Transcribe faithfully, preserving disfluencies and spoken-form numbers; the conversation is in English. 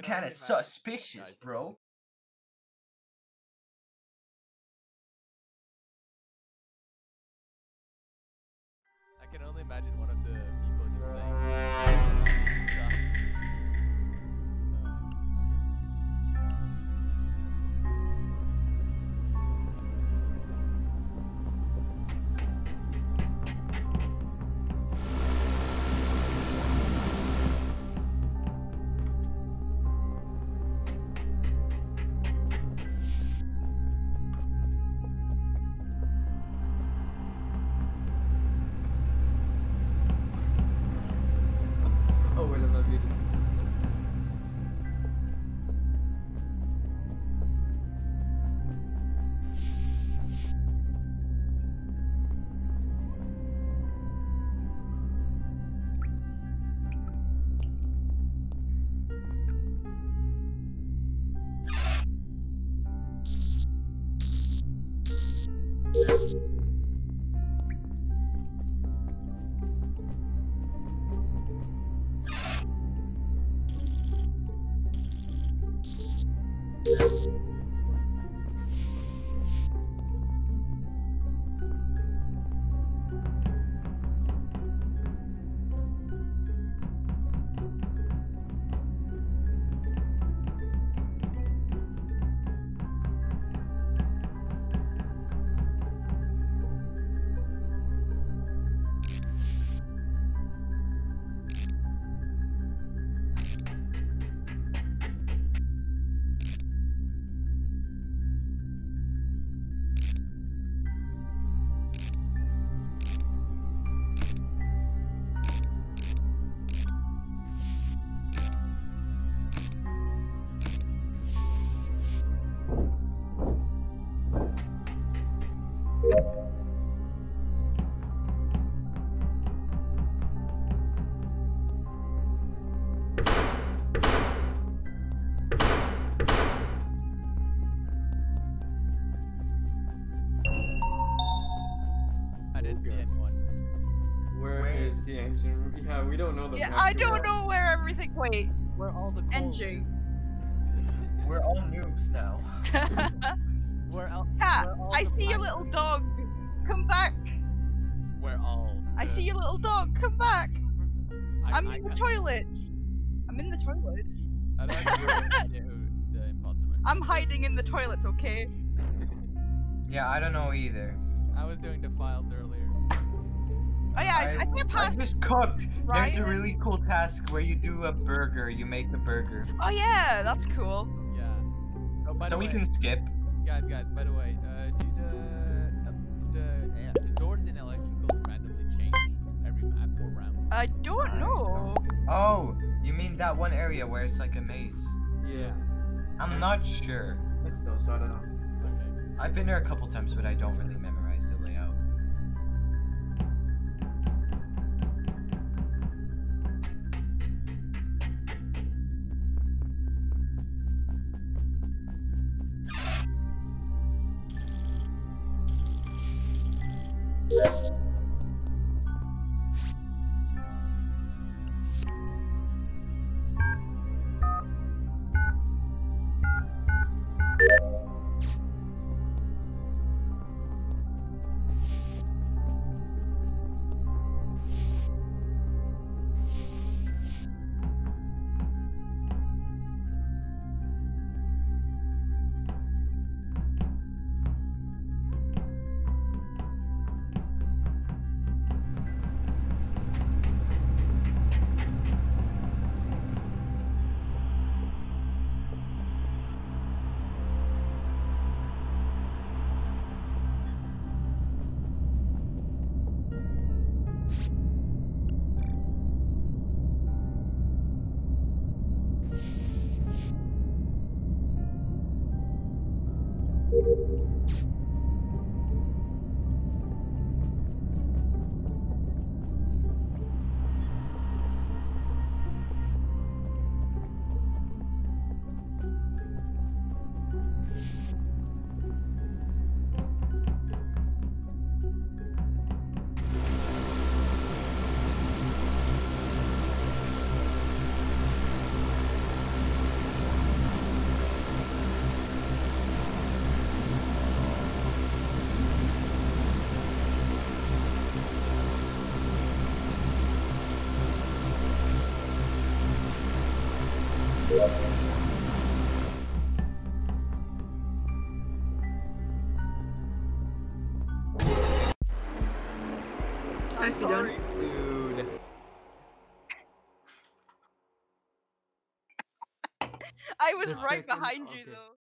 kind of suspicious, bro. I can only imagine one of the people just saying stuff. Oh, wait, I'm not muted. I didn't see anyone. Where, Where is the engine room? Yeah, we don't know the Yeah, map I too don't well. know where everything. Wait, Where all the coal engine. We're all noobs now. Where all? Cat, where all I the see a black- little dog. Come back. Where all? I the- see a little dog. Come back. I, I'm I in the can't- toilets. I'm in the toilets. I don't have any idea who the imposter might be. I'm hiding in the toilets, okay? Yeah, I don't know either. I was doing the files earlier. Oh yeah, I, I think I I passed. just cooked. There's a Ryan? really cool task where you do a burger. You make a burger. Oh yeah, that's cool. Yeah. Oh, by So the we way, can skip. guys, guys. By the way, uh, do the uh, the uh, the doors in electrical randomly change every map or round? I don't know. Oh, you mean that one area where it's like a maze? Yeah. I'm not sure. It's no, so I don't know. Okay. I've been there a couple times, but I don't really memorize the layout. I'm Nicely done. sorry. Dude. I was The right second- behind you okay. though.